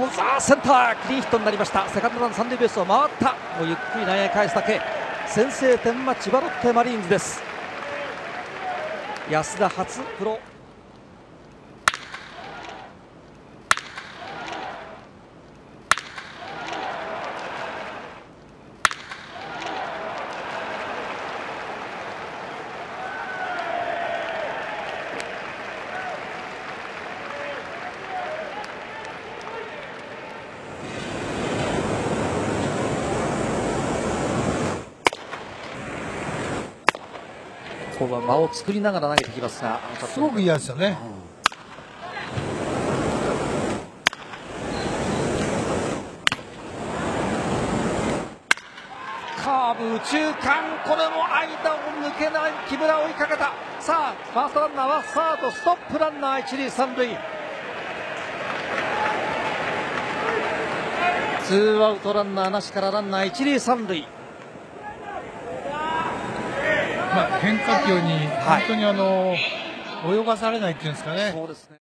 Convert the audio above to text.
さあセンタークリーンヒットになりました。セカンドラン三塁ベースを回った。もうゆっくり内野へ返すだけ。先制点は千葉ロッテマリーンズです。安田初プロ。ここは間を作りながら投げてきますが、 すごく嫌ですよね。 カーブ右中間、これも間を抜けない木村を追いかけた。さあファーストランナーはサードストップ、ランナー一塁三塁。ツーアウトランナーなしからランナー一塁三塁。 変化球に本当に泳がされないっていうんですかね。 そうですね。